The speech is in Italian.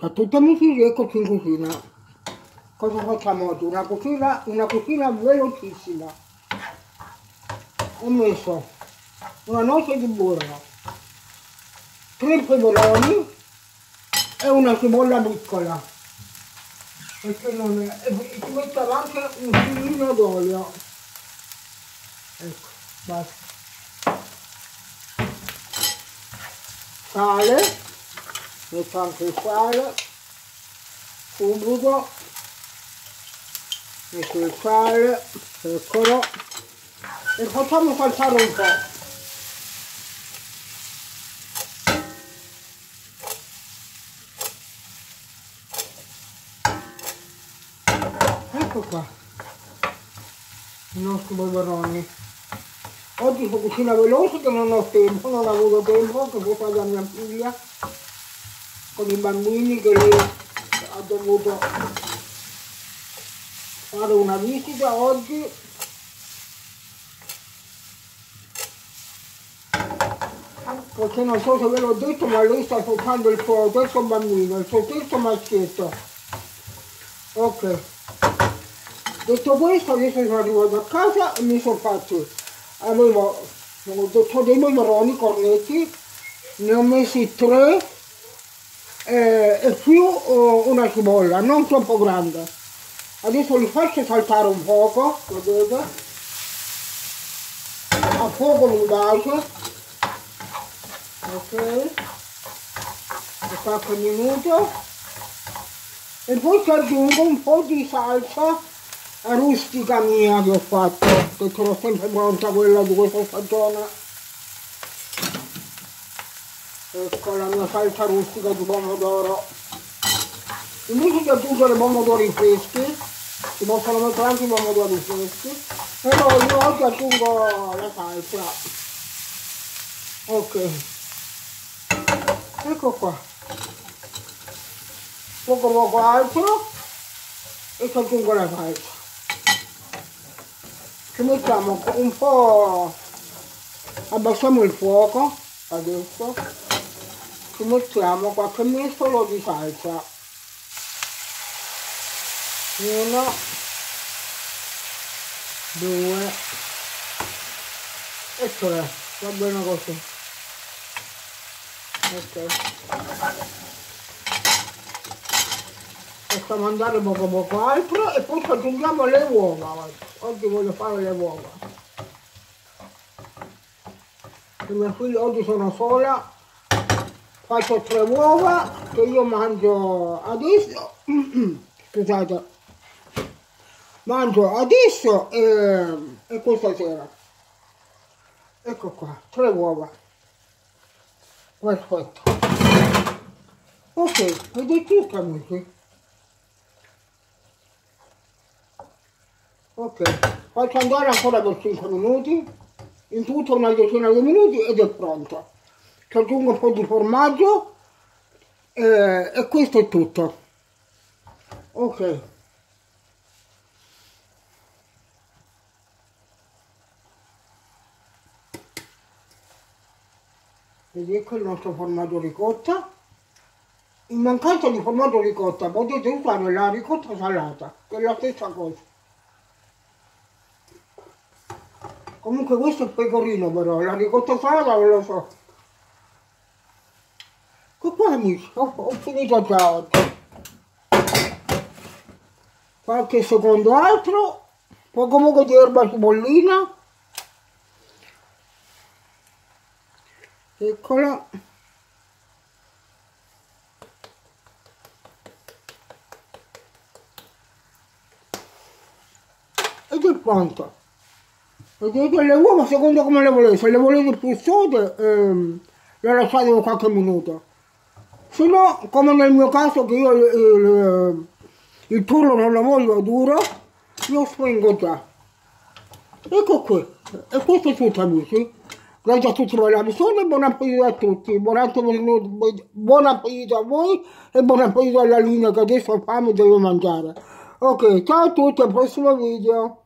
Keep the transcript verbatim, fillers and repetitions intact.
a tutti amici di Eccoci in Cucina. Cosa facciamo oggi? Una cucina, una cucina velocissima. Ho messo una noce di burro, tre peperoni e una cipolla piccola. Perché non è, e ci metto anche un filino d'olio. Ecco, basta. Sale, metto anche il sale, subito, metto il sale, eccolo, e facciamo saltare un po'. Ecco qua, i nostri peperoni. Oggi si cucina veloce che non ho tempo, non ho avuto tempo, che fu stata mia figlia con i bambini che lei ha dovuto fare una visita oggi. Perché non so se ve l'ho detto, ma lei sta facendo il suo terzo bambino, il suo terzo maschietto. Ok. Detto questo, adesso sono arrivato a casa e mi sono fatti, avevo, ho detto dei peperoni cornetti, ne ho messi tre eh, e più oh, una cipolla, non troppo grande. Adesso li faccio saltare un poco, vedete, a fuoco vivace, ok, per qualche minuto, e poi ci aggiungo un po' di salsa rustica mia che ho fatto, che ce l'ho sempre pronta, quella di questa stagione. Ecco la mia salsa rustica di pomodoro. Invece di aggiungere pomodori freschi, si possono mettere anche i pomodori freschi, però io oggi aggiungo la salsa. Ok, ecco qua, poco poco altro e ci aggiungo la salsa. Ci mettiamo un po', abbassiamo il fuoco adesso, ci mettiamo qualche mestolo di salsa, uno, due e tre, va bene così, ok, facciamo andare poco poco altro e poi ci aggiungiamo le uova. Oggi voglio fare le uova. I miei figli oggi sono sola, faccio tre uova che io mangio adesso, scusate, mangio adesso e, e questa sera. Ecco qua, tre uova. Perfetto. Ok, ed è tutto amici. Ok, faccio andare ancora per cinque minuti, in tutto una decina di minuti ed è pronto. Ci aggiungo un po' di formaggio e, e questo è tutto. Ok. Ed ecco il nostro formaggio ricotta. In mancanza di formaggio ricotta potete usare la ricotta salata, che è la stessa cosa. Comunque questo è il pecorino però, la ricotta salata non lo so. Che qua amici, ho, ho finito già oggi. Qualche secondo altro, poco poco di erba cipollina. Eccola. Ed è pronto. Vedete le uova secondo come le volete, se le volete più sode ehm, le lasciate qualche minuto, se no come nel mio caso che io il, il, il pollo non lo voglio duro, lo spengo già. Ecco qui, e questo è tutto amici, grazie a tutti per la visione e buon appetito a tutti, buon appetito, buon appetito a voi e buon appetito alla linea che adesso ho fame e devo mangiare. Ok, ciao a tutti, al prossimo video.